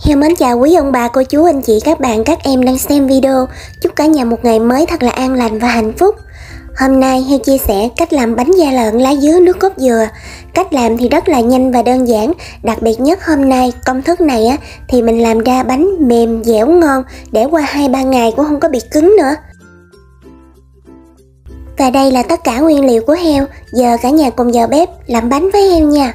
Heo mến chào quý ông bà, cô chú, anh chị, các bạn, các em đang xem video. Chúc cả nhà một ngày mới thật là an lành và hạnh phúc. Hôm nay Heo chia sẻ cách làm bánh da lợn lá dứa nước cốt dừa. Cách làm thì rất là nhanh và đơn giản. Đặc biệt nhất hôm nay, công thức này thì mình làm ra bánh mềm, dẻo, ngon. Để qua 2-3 ngày cũng không có bị cứng nữa. Và đây là tất cả nguyên liệu của heo. Giờ cả nhà cùng vào bếp làm bánh với heo nha.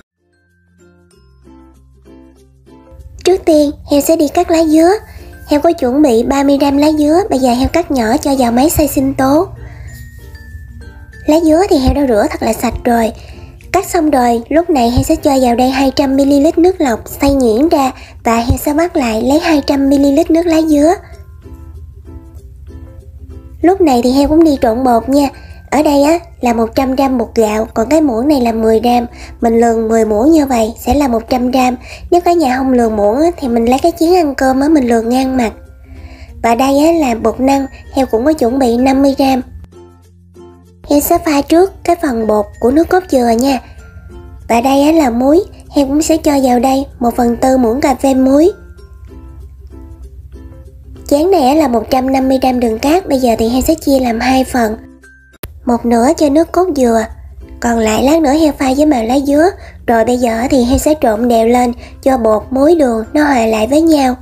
Trước tiên, heo sẽ đi cắt lá dứa. Heo có chuẩn bị 30g lá dứa, bây giờ heo cắt nhỏ cho vào máy xay sinh tố. Lá dứa thì heo đã rửa thật là sạch rồi. Cắt xong rồi, lúc này heo sẽ cho vào đây 200ml nước lọc xay nhuyễn ra và heo sẽ bắt lại lấy 200ml nước lá dứa. Lúc này thì heo cũng đi trộn bột nha. Ở đây là 100g bột gạo, còn cái muỗng này là 10g. Mình lường 10 muỗng như vậy sẽ là 100g. Nếu cả nhà không lường muỗng thì mình lấy cái chén ăn cơm mình lường ngang mặt. Và đây là bột năng, heo cũng có chuẩn bị 50g. Heo sẽ pha trước cái phần bột của nước cốt dừa nha. Và đây là muối, heo cũng sẽ cho vào đây 1/4 muỗng cà phê muối. Chén này là 150g đường cát, bây giờ thì heo sẽ chia làm 2 phần. Một nửa cho nước cốt dừa, còn lại lát nữa heo pha với màu lá dứa. Rồi bây giờ thì heo sẽ trộn đều lên cho bột, muối, đường nó hòa lại với nhau.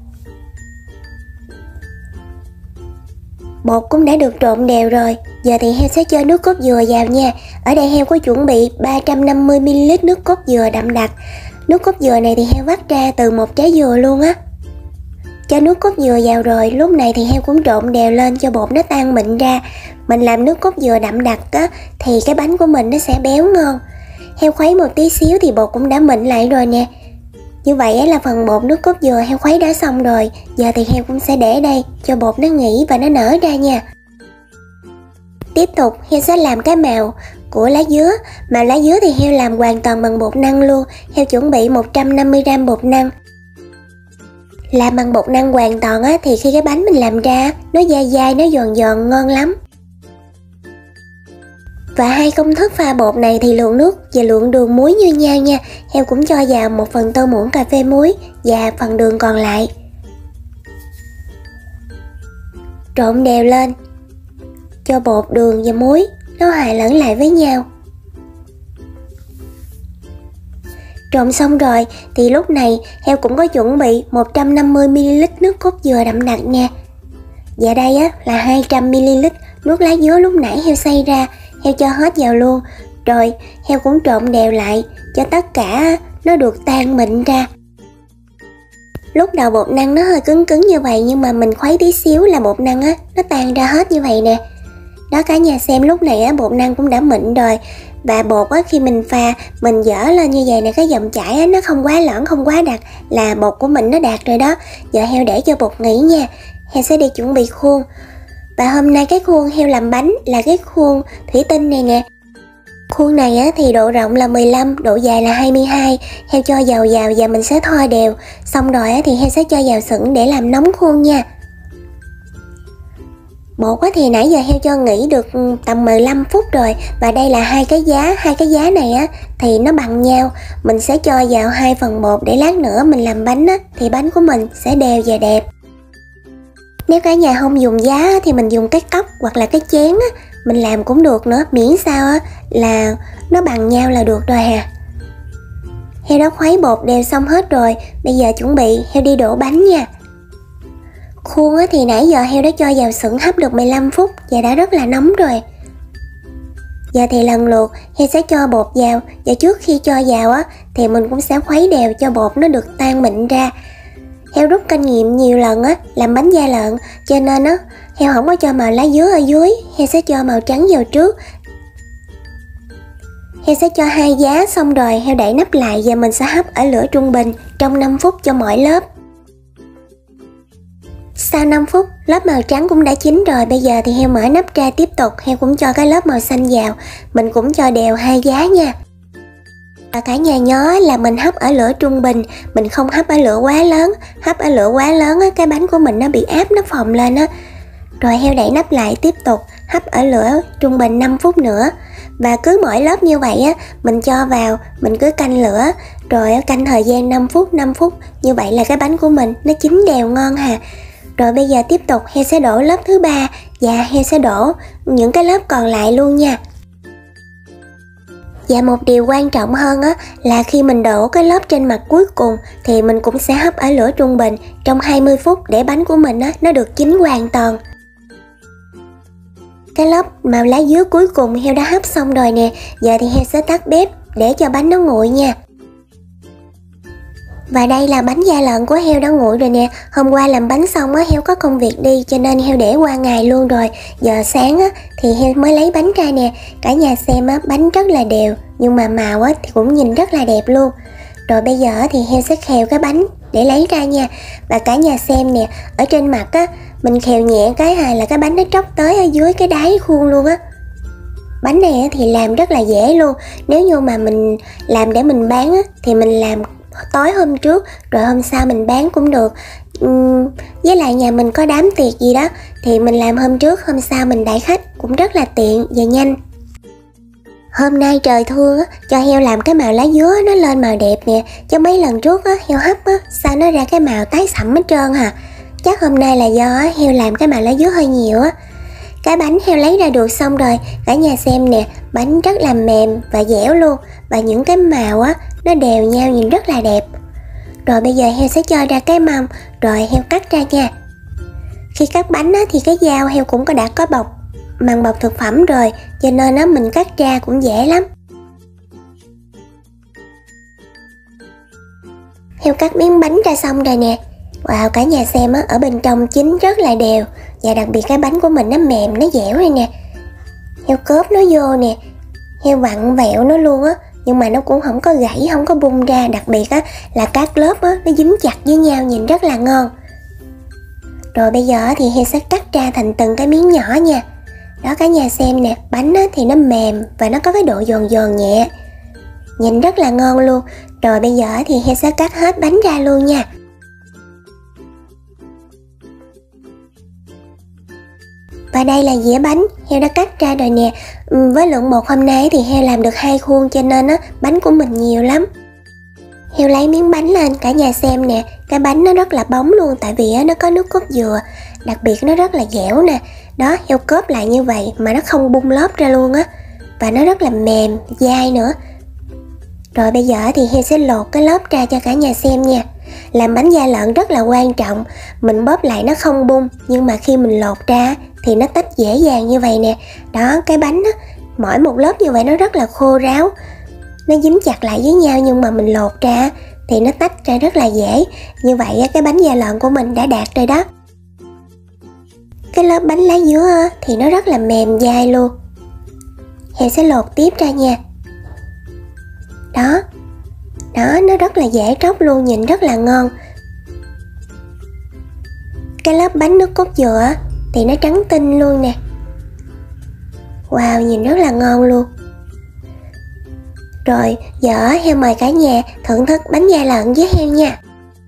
Bột cũng đã được trộn đều rồi. Giờ thì heo sẽ cho nước cốt dừa vào nha. Ở đây heo có chuẩn bị 350ml nước cốt dừa đậm đặc. Nước cốt dừa này thì heo vắt ra từ một trái dừa luôn á. Cho nước cốt dừa vào rồi, lúc này thì heo cũng trộn đều lên cho bột nó tan mịn ra. Mình làm nước cốt dừa đậm đặc thì cái bánh của mình nó sẽ béo ngon. Heo khuấy một tí xíu thì bột cũng đã mịn lại rồi nè. Như vậy là phần bột nước cốt dừa heo khuấy đã xong rồi. Giờ thì heo cũng sẽ để đây cho bột nó nghỉ và nó nở ra nha. Tiếp tục heo sẽ làm cái màu của lá dứa. Màu lá dứa thì heo làm hoàn toàn bằng bột năng luôn. Heo chuẩn bị 150g bột năng. Làm bằng bột năng hoàn toàn thì khi cái bánh mình làm ra nó dai dai, nó giòn giòn, ngon lắm. Và hai công thức pha bột này thì lượng nước và lượng đường muối như nhau nha. Heo cũng cho vào 1/4 muỗng cà phê muối và phần đường còn lại. Trộn đều lên cho bột, đường và muối nó hòa lẫn lại với nhau. Trộn xong rồi thì lúc này heo cũng có chuẩn bị 150ml nước cốt dừa đậm đặc nha. Và đây là 200ml nước lá dứa lúc nãy heo xay ra. Heo cho hết vào luôn. Rồi heo cũng trộn đều lại cho tất cả nó được tan mịn ra. Lúc đầu bột năng nó hơi cứng cứng như vậy, nhưng mà mình khuấy tí xíu là bột năng nó tan ra hết như vậy nè. Đó cả nhà xem, lúc này bột năng cũng đã mịn rồi. Và bột khi mình pha, mình dở lên như vậy nè, cái dòng chảy nó không quá loãng, không quá đặc, là bột của mình nó đạt rồi đó. Giờ heo để cho bột nghỉ nha. Heo sẽ đi chuẩn bị khuôn. Và hôm nay cái khuôn heo làm bánh là cái khuôn thủy tinh này nè. Khuôn này thì độ rộng là 15, độ dài là 22. Heo cho dầu vào và mình sẽ thoa đều. Xong rồi thì heo sẽ cho vào sửng để làm nóng khuôn nha. Bột thì nãy giờ heo cho nghỉ được tầm 15 phút rồi. Và đây là hai cái giá này thì nó bằng nhau. Mình sẽ cho vào 2 phần bột để lát nữa mình làm bánh thì bánh của mình sẽ đều và đẹp. Nếu cả nhà không dùng giá thì mình dùng cái cốc hoặc là cái chén mình làm cũng được nữa, miễn sao là nó bằng nhau là được rồi hà. Heo đã khuấy bột đều xong hết rồi. Bây giờ chuẩn bị heo đi đổ bánh nha. Khuôn thì nãy giờ heo đã cho vào sửng hấp được 15 phút và đã rất là nóng rồi. Giờ thì lần lượt heo sẽ cho bột vào. Và trước khi cho vào thì mình cũng sẽ khuấy đều cho bột nó được tan mịn ra. Heo rút kinh nghiệm nhiều lần làm bánh da lợn, cho nên heo không có cho màu lá dứa ở dưới, heo sẽ cho màu trắng vào trước. Heo sẽ cho 2 giá xong rồi heo đậy nắp lại và mình sẽ hấp ở lửa trung bình trong 5 phút cho mỗi lớp. Sau 5 phút, lớp màu trắng cũng đã chín rồi. Bây giờ thì heo mở nắp ra tiếp tục. Heo cũng cho cái lớp màu xanh vào. Mình cũng cho đều 2 giá nha. Và cả nhà nhớ là mình hấp ở lửa trung bình, mình không hấp ở lửa quá lớn. Hấp ở lửa quá lớn cái bánh của mình nó bị áp, nó phồng lên Rồi heo đậy nắp lại tiếp tục hấp ở lửa trung bình 5 phút nữa. Và cứ mỗi lớp như vậy mình cho vào, mình cứ canh lửa Rồi canh thời gian 5 phút, như vậy là cái bánh của mình nó chín đều ngon hà. Rồi bây giờ tiếp tục heo sẽ đổ lớp thứ 3 và heo sẽ đổ những cái lớp còn lại luôn nha. Và một điều quan trọng hơn á là khi mình đổ cái lớp trên mặt cuối cùng thì mình cũng sẽ hấp ở lửa trung bình trong 20 phút để bánh của mình á nó được chín hoàn toàn. Cái lớp màu lá dứa cuối cùng heo đã hấp xong rồi nè, giờ thì heo sẽ tắt bếp để cho bánh nó nguội nha. Và đây là bánh da lợn của heo đã nguội rồi nè. Hôm qua làm bánh xong á, heo có công việc đi cho nên heo để qua ngày luôn rồi. Giờ sáng á thì heo mới lấy bánh ra nè. Cả nhà xem á, bánh rất là đều nhưng mà màu á thì cũng nhìn rất là đẹp luôn. Rồi bây giờ thì heo sẽ khều cái bánh để lấy ra nha. Và cả nhà xem nè, ở trên mặt á mình khều nhẹ cái là cái bánh nó tróc tới ở dưới cái đáy khuôn luôn á. Bánh này thì làm rất là dễ luôn. Nếu như mà mình làm để mình bán á thì mình làm tối hôm trước rồi hôm sau mình bán cũng được. Với lại nhà mình có đám tiệc gì đó thì mình làm hôm trước hôm sau mình đãi khách cũng rất là tiện và nhanh. Hôm nay trời thương á, cho heo làm cái màu lá dứa nó lên màu đẹp nè, chứ mấy lần trước á heo hấp á sao nó ra cái màu tái sẫm hết trơn hà. Chắc hôm nay là do heo làm cái màu lá dứa hơi nhiều á. Cái bánh heo lấy ra được xong rồi, cả nhà xem nè, bánh rất là mềm và dẻo luôn. Và những cái màu á, nó đều nhau nhìn rất là đẹp. Rồi bây giờ heo sẽ cho ra cái mâm, rồi heo cắt ra nha. Khi cắt bánh á, thì cái dao heo cũng đã có bọc, màng bọc thực phẩm rồi, cho nên á, mình cắt ra cũng dễ lắm. Heo cắt miếng bánh ra xong rồi nè. Wow, cả nhà xem á, ở bên trong chín rất là đều. Và đặc biệt cái bánh của mình nó mềm, nó dẻo này nè. Heo cốp nó vô nè, heo vặn vẹo nó luôn á, nhưng mà nó cũng không có gãy, không có bung ra. Đặc biệt á là các lớp á, nó dính chặt với nhau nhìn rất là ngon. Rồi bây giờ thì heo sẽ cắt ra thành từng cái miếng nhỏ nha. Đó cả nhà xem nè, bánh á, thì nó mềm và nó có cái độ giòn giòn nhẹ, nhìn rất là ngon luôn. Rồi bây giờ thì heo sẽ cắt hết bánh ra luôn nha. Và đây là dĩa bánh heo đã cắt ra rồi nè. Với lượng bột hôm nay thì heo làm được 2 khuôn cho nên á, bánh của mình nhiều lắm. Heo lấy miếng bánh lên, cả nhà xem nè, cái bánh nó rất là bóng luôn, tại vì á, nó có nước cốt dừa, đặc biệt nó rất là dẻo nè. Đó, heo cốp lại như vậy mà nó không bung lớp ra luôn á, và nó rất là mềm, dai nữa. Rồi bây giờ thì heo sẽ lột cái lớp ra cho cả nhà xem nha. Làm bánh da lợn rất là quan trọng, mình bóp lại nó không bung, nhưng mà khi mình lột ra thì nó tách dễ dàng như vậy nè. Đó, cái bánh á, mỗi một lớp như vậy nó rất là khô ráo, nó dính chặt lại với nhau, nhưng mà mình lột ra thì nó tách ra rất là dễ. Như vậy cái bánh da lợn của mình đã đạt rồi đó. Cái lớp bánh lá dứa thì nó rất là mềm dai luôn. Heo sẽ lột tiếp ra nha. Đó, đó, nó rất là dễ tróc luôn, nhìn rất là ngon. Cái lớp bánh nước cốt dừa thì nó trắng tinh luôn nè. Wow, nhìn rất là ngon luôn. Rồi giờ heo mời cả nhà thưởng thức bánh da lợn với heo nha.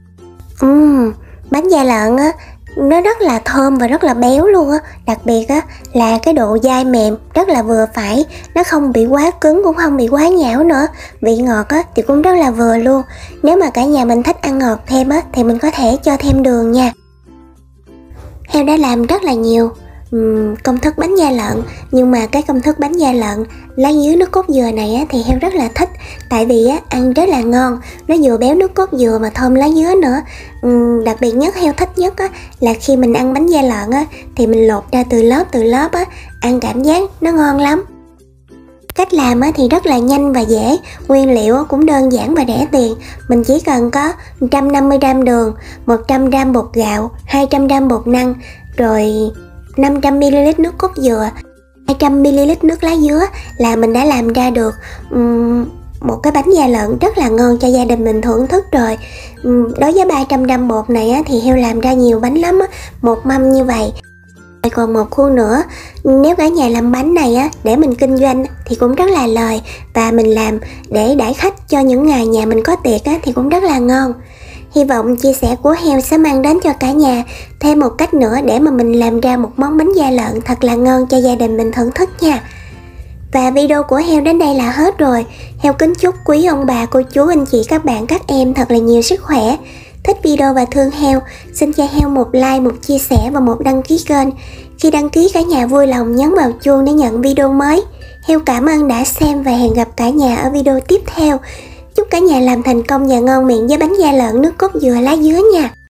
Bánh da lợn á, nó rất là thơm và rất là béo luôn á. Đặc biệt á là cái độ dai mềm rất là vừa phải, nó không bị quá cứng cũng không bị quá nhão nữa. Vị ngọt á thì cũng rất là vừa luôn. Nếu mà cả nhà mình thích ăn ngọt thêm á thì mình có thể cho thêm đường nha. Heo đã làm rất là nhiều công thức bánh da lợn, nhưng mà cái công thức bánh da lợn lá dứa nước cốt dừa này á, thì heo rất là thích, tại vì á, ăn rất là ngon, nó vừa béo nước cốt dừa mà thơm lá dứa nữa. Đặc biệt nhất heo thích nhất á, là khi mình ăn bánh da lợn á, thì mình lột ra từ lớp á, ăn cảm giác nó ngon lắm. Cách làm á, thì rất là nhanh và dễ, nguyên liệu cũng đơn giản và rẻ tiền. Mình chỉ cần có 150g đường, 100g bột gạo, 200g bột năng, rồi 500ml nước cốt dừa, 200ml nước lá dứa là mình đã làm ra được một cái bánh da lợn rất là ngon cho gia đình mình thưởng thức rồi. Đối với 300g bột này á, thì heo làm ra nhiều bánh lắm á, một mâm như vậy. Còn một khuôn nữa, nếu cả nhà làm bánh này á, để mình kinh doanh thì cũng rất là lời, và mình làm để đãi khách cho những ngày nhà mình có tiệc á, thì cũng rất là ngon. Hy vọng chia sẻ của heo sẽ mang đến cho cả nhà thêm một cách nữa để mà mình làm ra một món bánh da lợn thật là ngon cho gia đình mình thưởng thức nha. Và video của Heo đến đây là hết rồi. Heo kính chúc quý ông bà, cô chú, anh chị, các bạn, các em thật là nhiều sức khỏe. Thích video và thương Heo, xin cho Heo một like, một chia sẻ và một đăng ký kênh. Khi đăng ký, cả nhà vui lòng nhấn vào chuông để nhận video mới. Heo cảm ơn đã xem và hẹn gặp cả nhà ở video tiếp theo. Chúc cả nhà làm thành công và ngon miệng với bánh da lợn nước cốt dừa lá dứa nha.